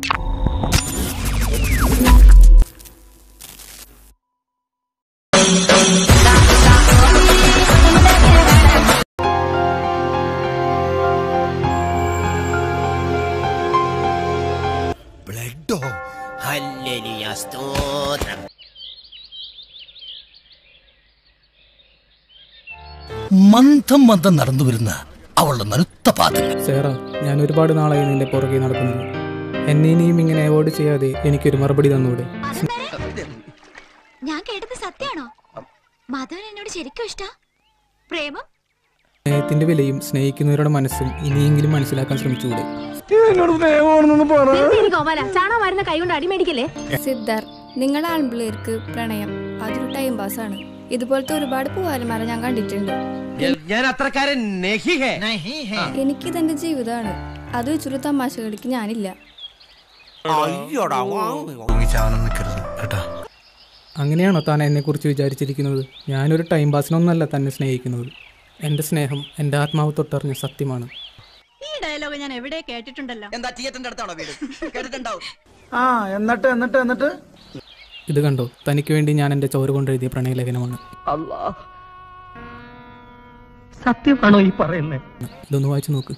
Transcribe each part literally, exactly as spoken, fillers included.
മന്ദം മന്ദം നടന്നു വരുന്ന അവളുടെ നനുത്ത പാദം. സേറാ, ഞാൻ ഒരുപാട് നാളായി നിന്റെ പുറകെ നടക്കുന്നത്. എന്നെ ഇനിയും ഇങ്ങനെ അവോയ്ഡ് ചെയ്യാതെ എനിക്കൊരു മറുപടി തന്നൂടെ? ഞാൻ കേട്ടത് സത്യാണോ? മാധവൻ എന്നോട് ശരിക്കും ഇഷ്ടാ? പ്രേമം? സ്നേഹത്തിന്റെ വിലയും സ്നേഹിക്കുന്നവരുടെ മനസ്സും ഇനിയെങ്കിലും മനസ്സിലാക്കാൻ ശ്രമിച്ചുകൂടെ? സിദ്ധാർത്ഥ്, നിങ്ങൾ ആൺപിള്ളേർക്ക് പ്രണയം അതൊരു ടൈം പാസ് ആണ്. ഇതുപോലത്തെ ഒരുപാട് പൂവാലന്മാരെ ഞാൻ കണ്ടിട്ടുണ്ട്. എനിക്കിതെന്റെ ജീവിതമാണ്. അത് വെച്ചൊരു തമാശ കളിക്ക് ഞാനില്ല. അങ്ങനെയാണോ താൻ എന്നെ കുറിച്ച് വിചാരിച്ചിരിക്കുന്നത്? ഞാനൊരു ടൈം പാസിനൊന്നല്ല തന്നെ സ്നേഹിക്കുന്നത്. എന്റെ സ്നേഹം എന്റെ ആത്മാവ് തൊട്ടറിഞ്ഞ സത്യമാണ്. ഈ ഡയലോഗ് ഞാൻ എവിടെ കേട്ടിട്ടുണ്ടല്ലോ. എന്താ തിയേറ്ററിന്റെ അടുത്താണോ വീട്? കേട്ടിട്ടുണ്ടാവും. ആ എന്നിട്ട് എന്നിട്ട് എന്നിട്ട് ഇത് കണ്ടോ, തനിക്ക് വേണ്ടി ഞാൻ എന്റെ ചോര കൊണ്ടെഴുതിയ പ്രണയലേഖനമാണ്. സത്യമാണോ ഈ പറയുന്നത്? ഇതൊന്ന് വായിച്ചു നോക്ക്.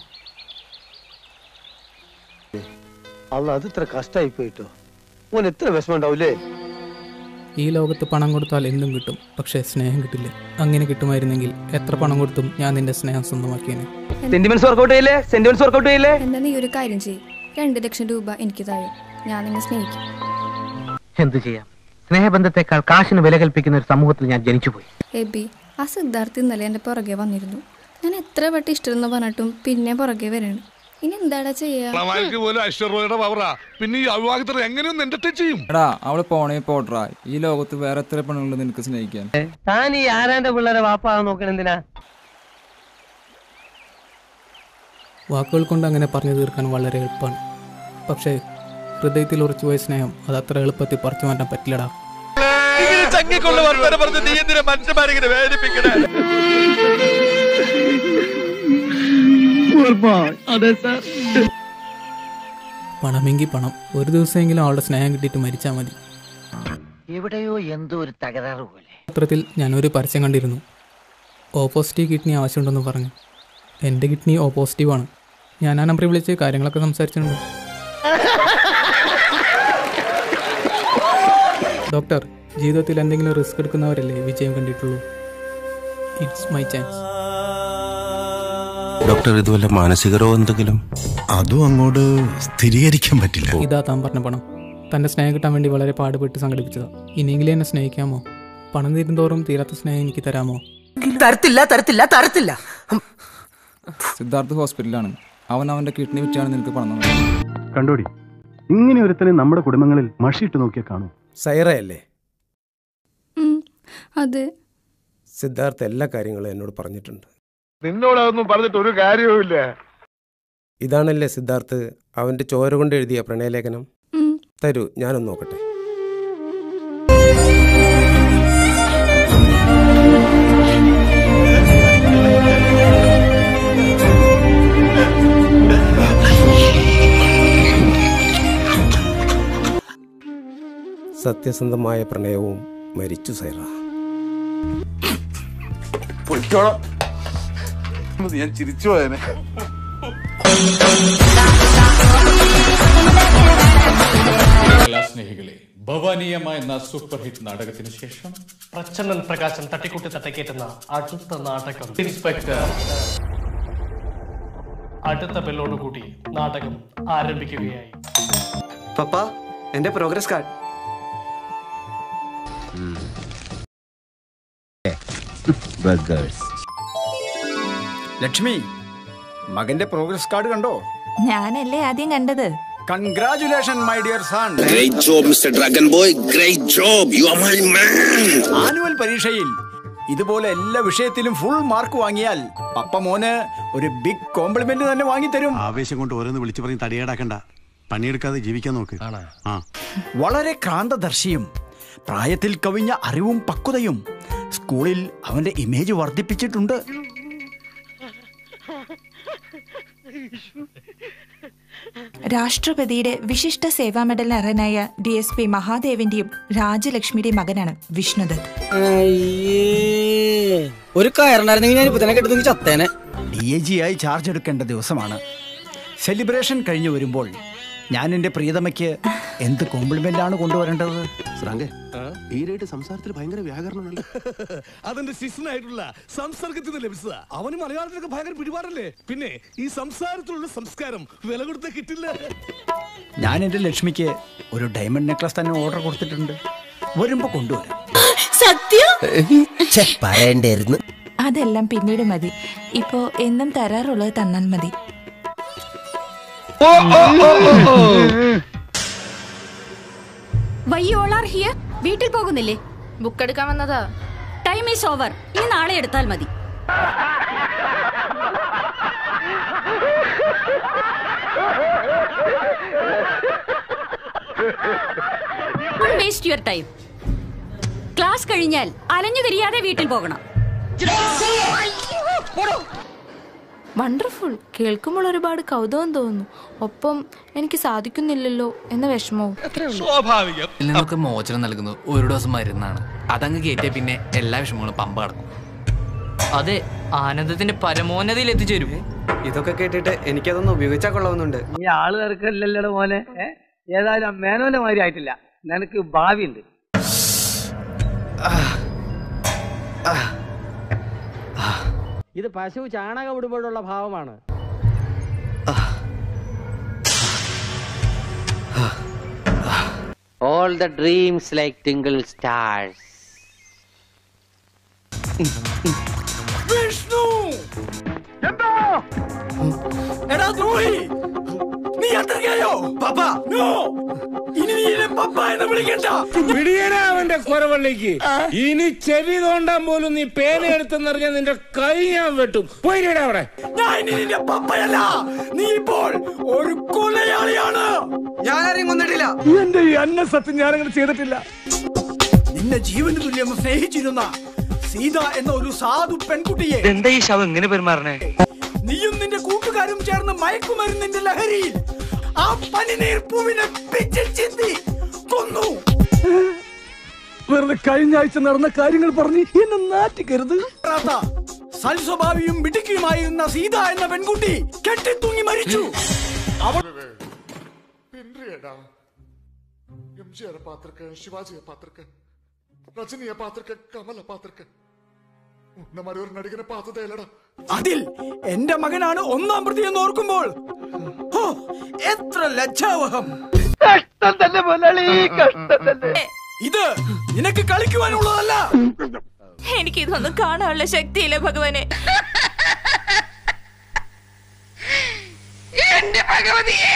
അല്ല, അത് ഇത്ര കഷ്ടായി പോയിട്ടോ. ഓൻ എത്ര വിഷമം ഉണ്ടാവൂലേ? ഈ ലോകത്ത് പണം കൊടുത്താൽ എന്തും കിട്ടും, പക്ഷെ സ്നേഹം കിട്ടില്ല. അങ്ങനെ കിട്ടുമായിരുന്നെങ്കിൽ എത്ര പണം കൊടുത്തും ഞാൻ നിന്റെ സ്നേഹം സ്വന്തമാക്കിയേനെ. എന്നാ നീ ഒരു കാര്യം ചെയ്യ്, രണ്ട് ലക്ഷം രൂപ എനിക്ക് താഴെ, ഞാൻ നിന്നെ സ്നേഹിക്കും. എന്തു ചെയ്യാം, സ്നേഹബന്ധത്തെക്കാൾ കാശിന് വില കൽപ്പിക്കുന്ന ഒരു സമൂഹത്തിൽ ഞാൻ ജനിച്ചുപോയി. എബി, ആ സിദ്ധാർത്ഥ് ഇന്നലെ എന്റെ പുറകെ വന്നിരുന്നു. ഞാൻ എത്ര വട്ടം ഇഷ്ടമെന്ന് പറഞ്ഞിട്ടും പിന്നെ പുറകെ വരാണ്. ഇനി എന്താടാ ചെയ്യാ? അവള് പോണേ പോട്രാ. ഈ ലോകത്ത് വേറെ എത്ര പെണ്ണുള്ളത് നിനക്ക് സ്നേഹിക്കാൻ? താൻ ഈ ആരാന്റെ പിള്ളേരെ വാപ്പാന്ന് നോക്കണെന്തിനാ? വാക്കുകൾ കൊണ്ട് അങ്ങനെ പറഞ്ഞു തീർക്കാൻ വളരെ എളുപ്പമാണ്. പക്ഷേ ഹൃദയത്തിൽ ഉറച്ചുപോയ സ്നേഹം അത് അത്ര എളുപ്പത്തിൽ പറിച്ചു മാറ്റാൻ പറ്റില്ലടാ. പണമെങ്കിൽ പണം. ഒരു ദിവസമെങ്കിലും അവളുടെ സ്നേഹം കിട്ടിയിട്ട് മരിച്ചാൽ മതി. എവിടെയോ എന്തോ ഒരു തകരാറ് പോലെ. പത്രത്തിൽ ഞാനൊരു പരസ്യം കണ്ടിരുന്നു. ഓ പോസിറ്റീവ് കിഡ്നി ആവശ്യമുണ്ടെന്ന് പറഞ്ഞു. എൻ്റെ കിഡ്നി ഓ പോസിറ്റീവാണ്. ഞാൻ ആ നമ്പറിൽ വിളിച്ച് കാര്യങ്ങളൊക്കെ സംസാരിച്ചിട്ടുണ്ട്. ഡോക്ടർ, ജീവിതത്തിൽ എന്തെങ്കിലും റിസ്ക് എടുക്കുന്നവരല്ലേ വിജയം കണ്ടിട്ടുള്ളൂ. It's my chance. ഡോക്ടർ, ഇതുവല്ല മാനസിക രോഗം എന്തെങ്കിലും? അതും അങ്ങോട്ട് സ്ഥിരീകരിക്കാൻ പറ്റില്ല. ഇതാ താൻ പറഞ്ഞ പണം. തൻ്റെ സ്നേഹം കിട്ടാൻ വേണ്ടി വളരെ പാടുപെട്ട് സംഘടിപ്പിച്ചതാ. ഇനിയെങ്കിലും എന്നെ സ്നേഹിക്കാമോ? പണം തീരുന്തോറും തീരാത്ത സ്നേഹം എനിക്ക് തരാമോ? തരത്തില്ല തരത്തില്ല തരത്തില്ല. സിദ്ധാർത്ഥ് ഹോസ്പിറ്റലിലാണ്. അവൻ അവന്റെ കിഡ്നി വിറ്റാണ് നിനക്ക് പണം തന്നത്. കണ്ടോടി, ഇങ്ങനെ ഒരുത്തനെ നമ്മുടെ കുടുംബങ്ങളിൽ മഷിയിട്ട് നോക്കിയാൽ കാണും. സൈറയല്ലേ? അതെ. സിദ്ധാർത്ഥ് എല്ലാ കാര്യങ്ങളും എന്നോട് പറഞ്ഞിട്ടുണ്ട്. നിന്നോടൊന്നും പറഞ്ഞിട്ട് ഒരു കാര്യവുമില്ല. ഇതാണല്ലേ സിദ്ധാർത്ഥ് അവന്റെ ചോര കൊണ്ട് എഴുതിയ പ്രണയലേഖനം? തരൂ, ഞാനൊന്ന് നോക്കട്ടെ. സത്യസന്ധമായ പ്രണയവും മരിച്ചു സൈറ. ഞാൻ ചിരിച്ചു പോയനെ. കലാസ്നേഹികളെ, ഭവാനീയമായ എന്ന സൂപ്പർ ഹിറ്റ് നാടകത്തിന് ശേഷം പ്രച്ഛന്നൻ പ്രകാശം തട്ടിക്കൂട്ടി തട്ടക്കേറ്റുന്ന അടുത്ത നാടകം ഇൻസ്പെക്ടർ. അടുത്ത ബെല്ലോടുകൂടി നാടകം ആരംഭിക്കുകയായി. പപ്പ, എന്റെ പ്രോഗ്രസ് കാർഡ്. ലക്ഷ്മി, മകന്റെ പ്രോഗ്രസ് കാർഡ് കണ്ടോ? ഞാനല്ലേ ആദ്യം കണ്ടത്. Congratulation my dear son. Great job mister dragon boy, great job, you are my man. Annual പരീക്ഷയിൽ ഇതുപോലെ എല്ലാ വിഷയത്തിലും ഫുൾ മാർക്ക് വാങ്ങിയാൽ പപ്പ മോന് ഒരു ബിഗ് കോംപ്ലിമെന്റ് തന്നെ വാങ്ങിത്തരും. ആവേശം കൊണ്ട് ഓരോന്ന് വിളിച്ചു പറഞ്ഞ് തടിയേടാക്കണ്ട. പണിയെടുക്കാതെ ജീവിക്കാൻ നോക്ക്. വളരെ ക്രാന്തദർശിയും പ്രായത്തിൽ കവിഞ്ഞ അറിവും പക്വതയും സ്കൂളിൽ അവന്റെ ഇമേജ് വർദ്ധിപ്പിച്ചിട്ടുണ്ട്. രാഷ്ട്രപതിയുടെ വിശിഷ്ട സേവാ മെഡൽ അർഹനായ ഡി എസ് പി മഹാദേവന്റെയും രാജലക്ഷ്മിയുടെയും മകനാണ് വിഷ്ണുദത്ത്. ഒരു കയറുണ്ടായിരുന്നെങ്കിൽ ഞാൻ ഇപ്പൊ തന്നെ കെട്ടുന്നെങ്കിൽ ചത്തേനെ. ഡി എ ജി ആയി ചാർജ് എടുക്കേണ്ട ദിവസമാണ്. സെലിബ്രേഷൻ കഴിഞ്ഞു വരുമ്പോൾ ഞാൻ എന്റെ പ്രിയതമയ്ക്ക് എന്ത് കോംപ്ലിമെന്റ് ആണ് കൊണ്ടുവരേണ്ടത്? ഈരായിട്ട് സംസാരത്തിൽ ഭയങ്കര വ്യാകരണമല്ല. അതെന്റെ ശിഷ്യനായിട്ടുള്ള സംസർഗത്തിൽ ലഭിച്ചതാ. അവന് മലയാളത്തിലൊക്കെ ഭയങ്കര പിടിപാടല്ലേ. പിന്നെ ഈ സംസാരത്തിലുള്ള സംസ്കാരം വില കൊടുത്ത കിട്ടില്ല. ഞാൻ എന്റെ ലക്ഷ്മിക്ക് ഒരു ഡയമണ്ട് നെക്ലസ് തന്നെ ഓർഡർ കൊടുത്തിട്ടുണ്ട്. വരുമ്പോ കൊണ്ടുവരാം. സത്യം പറയണ്ടായിരുന്നു. അതെല്ലാം പിന്നീട് മതി. ഇപ്പോ എന്നും തരാറുള്ളത് തന്നാൽ മതി. Why you all are here? വീട്ടിൽ പോകുന്നില്ലേ? ബുക്ക് എടുക്കാൻ വന്നതാ. Time is over. ഇനി നാളെ എടുത്താൽ മതി. Don't waste your time. Class കഴിഞ്ഞാൽ അലഞ്ഞു തിരിയാതെ വീട്ടിൽ പോകണം. വണ്ടർഫുൾ. കേൾക്കുമ്പോൾ ഒരുപാട് കൗതുകം തോന്നുന്നു. ഒപ്പം എനിക്ക് സാധിക്കുന്നില്ലല്ലോ എന്ന വിഷമവും. സ്വാഭാവികം. നമുക്ക് മോചനം നൽകുന്നത് ഒരു ദിവസം മരുന്നാണ്. അതങ്ങ് കേട്ടിയ പിന്നെ എല്ലാ വിഷമങ്ങളും പമ്പ കടക്കും. അതെ, ആനന്ദത്തിന്റെ പരമോന്നതയിൽ എത്തിച്ചേരും. ഇതൊക്കെ കേട്ടിട്ട് എനിക്കതൊന്ന് ഉപയോഗിച്ചാൽ കൊള്ളാവുന്നുണ്ട്. ഈ ആള് തിരക്കല്ലല്ലോ മോനെ. ഏതായാലും മേനോന്റെ മാതിരി ആയിട്ടില്ല. നിനക്ക് ഭാവിയുണ്ട്. ഇത് പശു ചാണകം ഇടുമ്പോഴുള്ള ഭാവമാണ്. All the dreams like twinkle stars. Vishnu! എന്താ? എടാ ദ്രോഹി! നീ അത്രയ്ക്കായോ? പപ്പ! നോ! ഇനി നീ എന്നെ പപ്പ എന്ന് വിളിക്കണ്ട. പിടിയനാ അവന്റെ കൊരവള്ളിക്ക്. ഇനി ചെവി തോണ്ടാൻ പോലും നീ പേന എടുത്തെന്നറിഞ്ഞാൽ നിന്റെ കൈ ഞാൻ വെട്ടും. പോയിടാ അവിടെ. ഞാൻ ഇനി നിന്റെ പപ്പയല്ല. നീ ഇപ്പോൾ ഒരു കൊലയാളിയാണ്. ഞാനാരെയും കൊന്നിട്ടില്ല. എന്റെ ഈ അന്ന സത്യം ഞാനങ്ങനെ ചെയ്തിട്ടില്ല. നിന്നെ ജീവന് തുല്യം സ്നേഹിച്ചിരുന്ന സീത എന്ന ഒരു സാധു പെൺകുട്ടിയെ എന്താ ഈ ശവം എങ്ങനെ പെരുമാറണേ? നീയും നിന്റെ കൂട്ടുകാരും ചേർന്ന് മയക്കുമരുന്നിന്റെ ലഹരിയിൽ ആ പനിനീർ പൂവിനെ പിച്ചിൽ ചിന്തി കൊന്നു. വെറുതെ കഴിഞ്ഞ ആഴ്ച നടന്ന കാര്യങ്ങൾ പറഞ്ഞ് എന്നെ നാറ്റിക്കരുത്. സൽസ്വഭാവിയും മിടുക്കിയുമായിരുന്ന സീത എന്ന പെൺകുട്ടി കെട്ടിത്തൂങ്ങി മരിച്ചു. അവൾ ಎಂಜಿಆರ್ ಪಾತ್ರಕ್ಕೆ ಶಿವಾಜಿಯ ಪಾತ್ರಕ್ಕೆ ರಜನಿಯ ಪಾತ್ರಕ್ಕೆ ಕಮಲ ಪಾತ್ರಕ್ಕೆ നമ്മുടെ ഒരു നടികനെ പാത്തതേലടാ. അതിൽ എന്റെ മകനാണ് ഒന്നാം പ്രതി എന്ന് ഓർക്കുമ്പോൾ എത്ര ലജ്ജാവഹം. കഷ്ടം തന്നെ മുതലാളി, കഷ്ടം തന്നെ. ഇത് നിനക്ക് കളിക്കുവാനുള്ളതല്ല. എനിക്കിതൊന്നും കാണാനുള്ള ശക്തിയില്ല ഭഗവാനെ. എന്റെ ഭഗവതിയെ!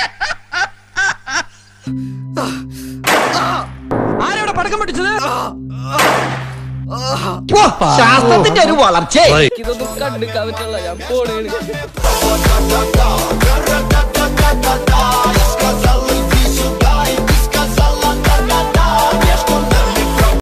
ആരോടെ പടക്കം പൊട്ടിച്ചത്? ശാസ്ത്രത്തിന്റെ ഒരു വളർച്ച. ഇതൊന്നും കണ്ടുക്കാൻ പറ്റുള്ള ഞാൻ പോണേണ്.